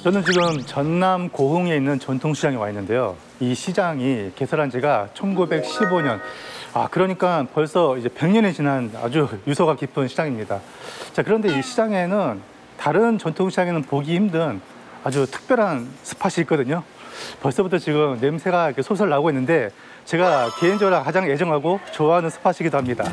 저는 지금 전남 고흥에 있는 전통시장에 와 있는데요. 이 시장이 개설한 지가 1915년. 그러니까 벌써 이제 100년이 지난 아주 유서가 깊은 시장입니다. 자, 그런데 이 시장에는 다른 전통시장에는 보기 힘든 아주 특별한 스팟이 있거든요. 벌써부터 지금 냄새가 이렇게 솔솔 나고 있는데 제가 개인적으로 가장 애정하고 좋아하는 스팟이기도 합니다.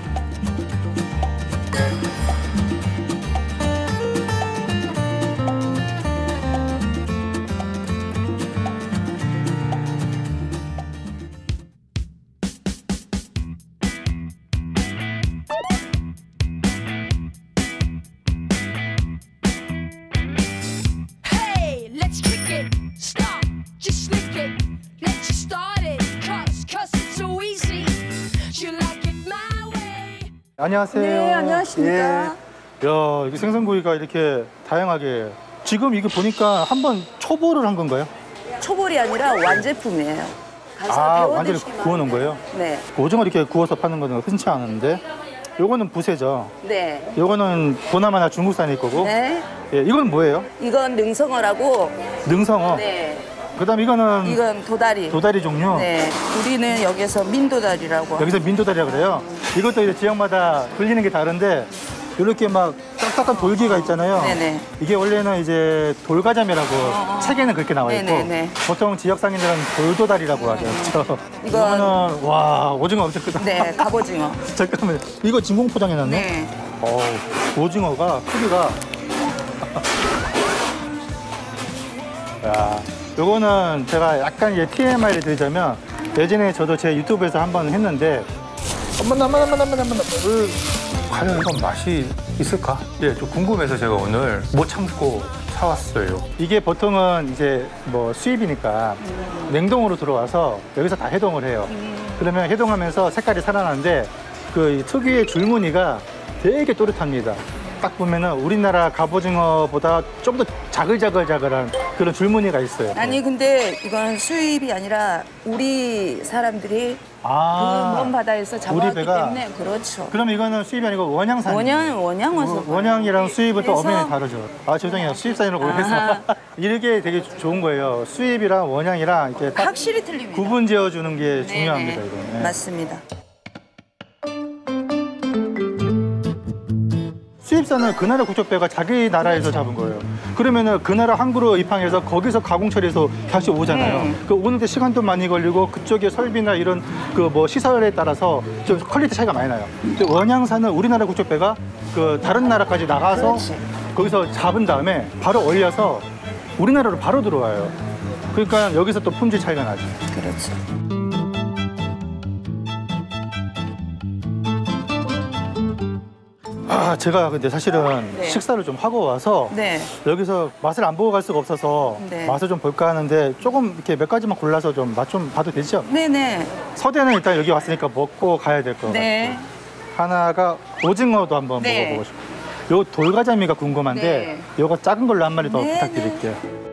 안녕하세요. 네, 안녕하십니까. 예. 야, 이게 생선구이가 이렇게 다양하게. 지금 이거 보니까 한번 초보를 한 건가요? 초벌이 아니라 완제품이에요. 가서 완전히 구워놓은 거예요? 네. 오징어 이렇게 구워서 파는 거는 흔치 않은데. 요거는 부세죠? 네. 요거는 보나마나 중국산일 거고. 네. 예, 이건 뭐예요? 이건 능성어라고. 능성어? 네. 그다음 이건 도다리. 도다리 종류? 네. 우리는 여기서 민도다리라고. 여기서 민도다리라고 그래요? 이것도 이제 지역마다 불리는 게 다른데 이렇게 막 딱딱한 돌기가 있잖아요. 네네. 이게 원래는 이제 돌가자미라고 책에는 그렇게 나와 있고 네네네. 보통 지역 상인들은 돌도다리라고 하죠. 그렇죠? 이거는 와, 오징어 엄청 크다. 네, 갑오징어. 잠깐만요. 이거 진공 포장해 놨네. 네. 오징어가 크기가 야, 요거는 제가 약간 이제 TMI를 드리자면 예전에 저도 제 유튜브에서 한번 했는데 과연 이건 맛이 있을까? 예, 좀 궁금해서 제가 오늘 못 참고 사왔어요. 이게 보통은 이제 뭐 수입이니까 냉동으로 들어와서 여기서 다 해동을 해요. 그러면 해동하면서 색깔이 살아나는데 그 특유의 줄무늬가 되게 또렷합니다. 딱 보면은 우리나라 갑오징어보다 좀 더 자글자글자글한 그런 줄무늬가 있어요. 아니 근데 이건 수입이 아니라 우리 사람들이 그 먼 바다에서 잡아왔기 때문에 그렇죠. 그럼 이거는 수입이 아니고 원양산. 원양어서. 원양이랑 수입은 또 그래서- 엄연히 다르죠. 죄송해요. 수입산이라고 해서 이게 되게 좋은 거예요. 수입이랑 원양이랑 이렇게 딱 확실히 틀립니다. 구분 지어주는 게 네네. 중요합니다. 이거는. 네. 맞습니다. 수입산은 그 나라 국적배가 자기 나라에서 잡은 거예요. 그러면은 그 나라 항구로 입항해서 거기서 가공 처리해서 다시 오잖아요. 그 오는데 시간도 많이 걸리고 그쪽의 설비나 이런 그 뭐 시설에 따라서 좀 퀄리티 차이가 많이 나요. 근데 원양산은 우리나라 국적배가 그 다른 나라까지 나가서 그렇지. 거기서 잡은 다음에 바로 올려서 우리나라로 바로 들어와요. 그러니까 여기서 또 품질 차이가 나죠. 그렇죠. 제가 근데 사실은 네. 식사를 좀 하고 와서 네. 여기서 맛을 안 보고 갈 수가 없어서 네. 맛을 좀 볼까 하는데 조금 이렇게 몇 가지만 골라서 좀 맛 좀 봐도 되죠? 네네. 서대는 일단 여기 왔으니까 먹고 가야 될 것 같아요. 네. 하나가 오징어도 한번 네. 먹어보고 싶어요. 요 돌가자미가 궁금한데 네. 요거 작은 걸로 한 마리 더 네, 부탁드릴게요.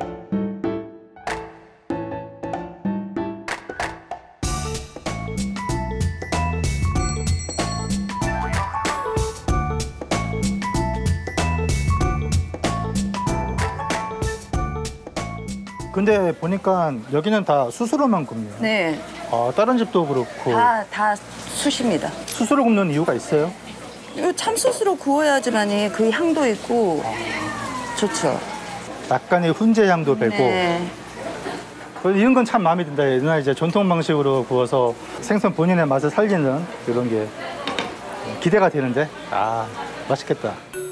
근데 보니까 여기는 다 수수로만 굽네요. 네. 다른 집도 그렇고 다 숯입니다. 수수로 굽는 이유가 있어요? 이거 참소스로 구워야지만이 그 향도 있고 좋죠. 약간의 훈제 향도 배고 네. 이런 건 참 마음에 든다. 옛날 이제 전통 방식으로 구워서 생선 본인의 맛을 살리는 이런 게 기대가 되는데 맛있겠다.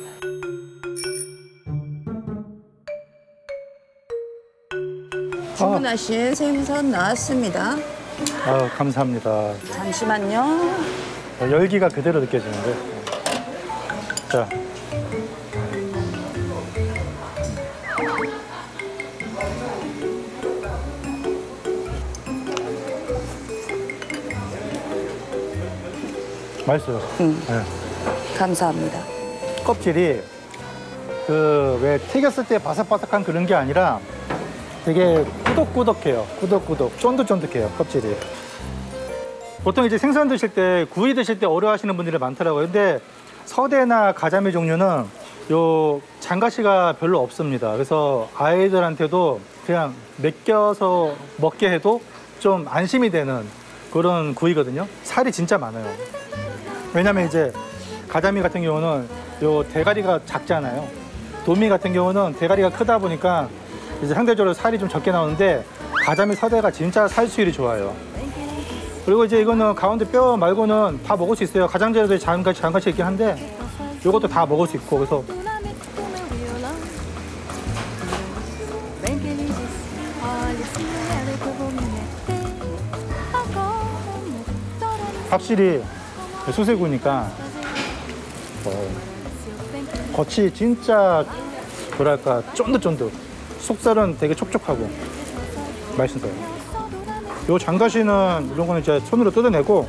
주문하신 생선 나왔습니다. 감사합니다. 잠시만요. 열기가 그대로 느껴지는데. 자. 맛있어요. 네. 감사합니다. 껍질이 그 왜 튀겼을 때 바삭바삭한 그런 게 아니라 되게 꾸덕꾸덕해요. 꾸덕꾸덕, 쫀득쫀득해요, 껍질이. 보통 이제 생선 드실 때, 구이 드실 때 어려워하시는 분들이 많더라고요. 근데 서대나 가자미 종류는 요 장가시가 별로 없습니다. 그래서 아이들한테도 그냥 맡겨서 먹게 해도 좀 안심이 되는 그런 구이거든요. 살이 진짜 많아요. 왜냐면 이제 가자미 같은 경우는 요 대가리가 작잖아요. 도미 같은 경우는 대가리가 크다 보니까 이제 상대적으로 살이 좀 적게 나오는데 가자미 서대가 진짜 살수율이 좋아요. 그리고 이제 이거는 가운데 뼈 말고는 다 먹을 수 있어요. 가장자리도 장가시 있긴 한데 이것도 다 먹을 수 있고 그래서 확실히 수세구니까 겉이 진짜 뭐랄까 쫀득쫀득 속살은 되게 촉촉하고 맛있어요. 요 장가시는 이런 거는 이제 손으로 뜯어내고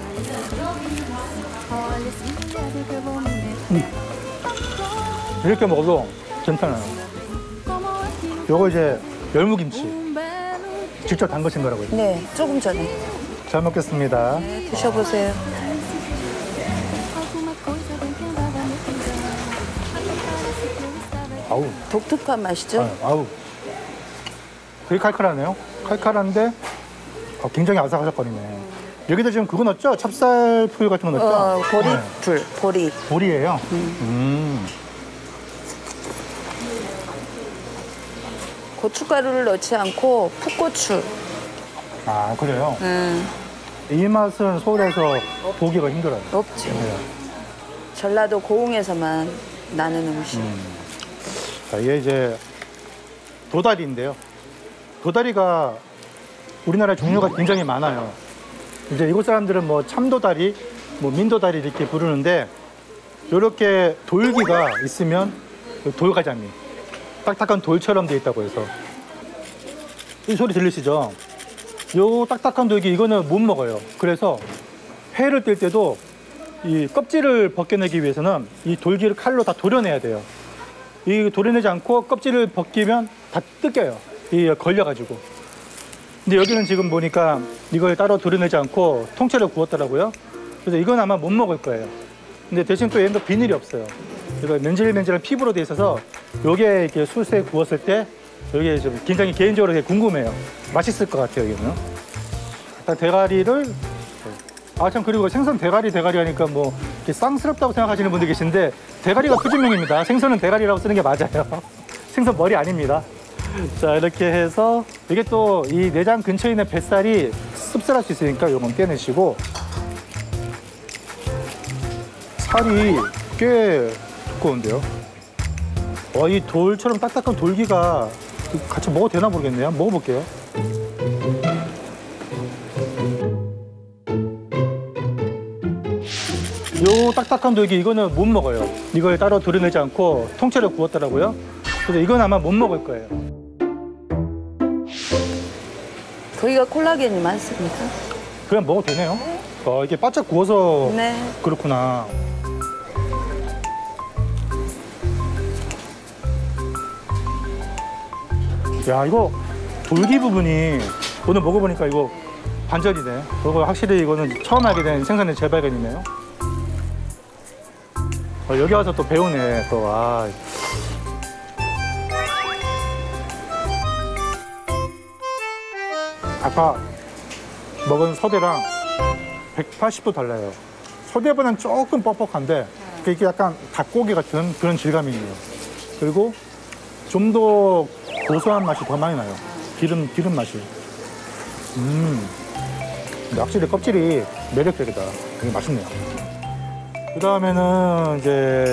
이렇게 먹어도 괜찮아요. 요거 이제 열무김치 직접 담그신 거라고 해요. 네, 조금 전에. 잘 먹겠습니다. 네, 드셔보세요. 아우, 독특한 맛이죠? 아우, 되게 칼칼하네요. 칼칼한데 굉장히 아삭아삭거리네. 여기다 지금 그거 넣었죠? 찹쌀풀 같은 거 넣었죠? 보리풀, 보리. 보리예요. 고춧가루를 넣지 않고 풋고추. 아 그래요? 이 맛은 서울에서 보기가 힘들어요. 없죠. 네. 전라도 고흥에서만 나는 음식. 자, 이게 이제 도다리인데요. 도다리가 우리나라 종류가 굉장히 많아요. 이제 이곳 사람들은 뭐 참도다리, 뭐 민도다리 이렇게 부르는데 이렇게 돌기가 있으면 돌가자미, 딱딱한 돌처럼 돼 있다고 해서 이 소리 들리시죠? 요 딱딱한 돌기 이거는 못 먹어요. 그래서 회를 뜰 때도 이 껍질을 벗겨내기 위해서는 이 돌기를 칼로 다 도려내야 돼요. 이 도려내지 않고 껍질을 벗기면 다 뜯겨요. 이 걸려가지고. 근데 여기는 지금 보니까 이걸 따로 도려내지 않고 통째로 구웠더라고요. 그래서 이건 아마 못 먹을 거예요. 근데 대신 또 얘는 비닐이 없어요. 이거 맨질맨질한 피부로 돼 있어서 요게 이렇게 숯에 구웠을 때 여기 좀 굉장히 개인적으로 되게 궁금해요. 맛있을 것 같아요, 여기는. 일단 대가리를 아 참 그리고 생선 대가리 하니까 뭐 이렇게 쌍스럽다고 생각하시는 분들 계신데 대가리가 표준명입니다. 생선은 대가리라고 쓰는 게 맞아요. 생선 머리 아닙니다. 자 이렇게 해서 이게 또 이 내장 근처에 있는 뱃살이 씁쓸할 수 있으니까 요건 떼내시고 살이 꽤 두꺼운데요. 이 돌처럼 딱딱한 돌기가 같이 먹어도 되나 모르겠네요. 한번 먹어볼게요. 요 딱딱한 돌기 이거는 못 먹어요. 이걸 따로 도려내지 않고 통째로 구웠더라고요. 그래서 이건 아마 못 먹을 거예요. 거기가 콜라겐이 많습니다. 그냥 먹어도 되네요. 이게 바짝 구워서 네. 그렇구나. 야 이거 돌기 부분이 오늘 먹어보니까 이거 반전이네. 그거 확실히 이거는 처음 알게 된 생선의 재발견이네요. 여기 와서 또 배우네 또. 아까 먹은 서대랑 180도 달라요. 서대보다는 조금 뻑뻑한데 이게 약간 닭고기 같은 그런 질감이 있네요. 그리고 좀 더 고소한 맛이 더 많이 나요. 기름 맛이. 근데 확실히 껍질이 매력적이다. 되게 맛있네요. 그 다음에는 이제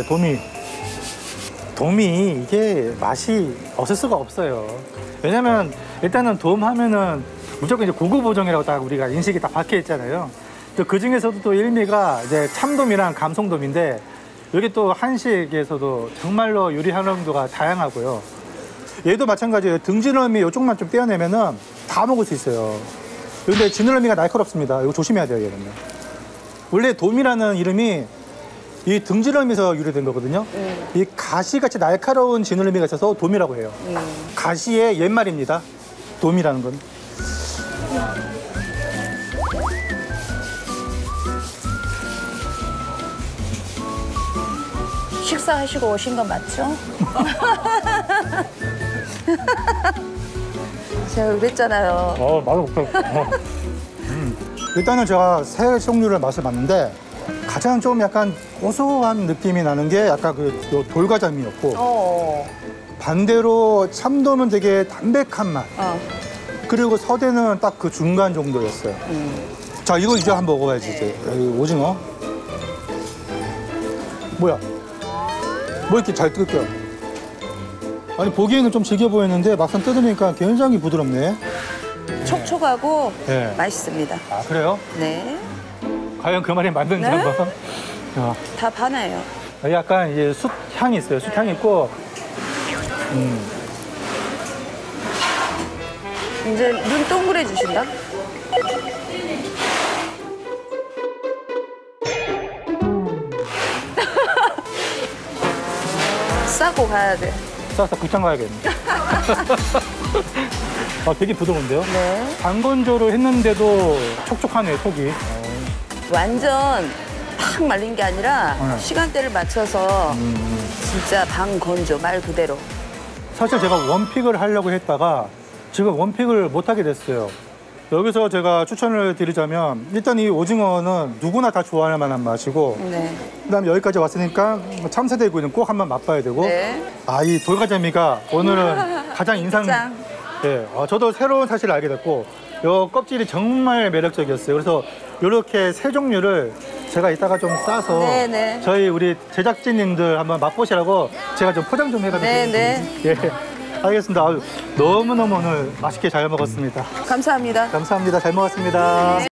도미 이게 맛이 없을 수가 없어요. 왜냐면 일단은 돔 하면은 무조건 이제 고급 보정이라고 딱 우리가 인식이 딱 박혀 있잖아요. 또 그 중에서도 또 일미가 이제 참돔이랑 감성돔인데 여기 또 한식에서도 정말로 요리 활용도가 다양하고요. 얘도 마찬가지예요. 등지느러미 이쪽만 좀 떼어내면은 다 먹을 수 있어요. 근데 지느러미가 날카롭습니다. 이거 조심해야 돼요, 얘는요. 원래 돔이라는 이름이 이 등지느러미에서 유래된 거거든요. 이 가시같이 날카로운 지느러미가 있어서 돔이라고 해요. 가시의 옛말입니다. 돔이라는 건. 식사하시고 오신 건 맞죠? 제가 그랬잖아요. 맛없어. 일단은 제가 새 종류를 맛을 봤는데 가장 좀 약간 고소한 느낌이 나는 게 약간 요 돌가자미였고 반대로 참돔은 되게 담백한 맛. 그리고 서대는 딱 그 중간 정도였어요. 자, 이거 이제 한번 먹어봐야지, 이제. 여기 오징어. 뭐야? 뭐 이렇게 잘 뜯겨? 아니, 보기에는 좀 질겨 보였는데 막상 뜯으니까 굉장히 부드럽네. 촉촉하고 네. 맛있습니다. 아, 그래요? 네. 과연 그 말이 맞는지 네? 한번. 다 반해요. 약간 이제 숯향이 있어요. 숯향이 있고. 이제 눈 동그래주신다? 싸고 가야 돼. 싸서 극장 가야겠네. 되게 부드러운데요? 네. 반건조를 했는데도 촉촉하네요, 속이. 완전 팍 말린 게 아니라 네. 시간대를 맞춰서 진짜 반건조 말 그대로. 사실 제가 원픽을 하려고 했다가 지금 원픽을 못 하게 됐어요. 여기서 제가 추천을 드리자면 일단 이 오징어는 누구나 다 좋아할 만한 맛이고 네. 그다음에 여기까지 왔으니까 참새대구이는 꼭 한번 맛봐야 되고 네. 이 돌가자미가 오늘은 가장 인상 짱. 네, 저도 새로운 사실을 알게 됐고 요 껍질이 정말 매력적이었어요. 그래서 이렇게 세 종류를 제가 이따가 좀 싸서 네네. 저희 우리 제작진님들 한번 맛보시라고 제가 좀 포장 좀 해가지고 네네. 예, 알겠습니다. 아유, 너무너무 오늘 맛있게 잘 먹었습니다. 감사합니다. 감사합니다. 잘 먹었습니다.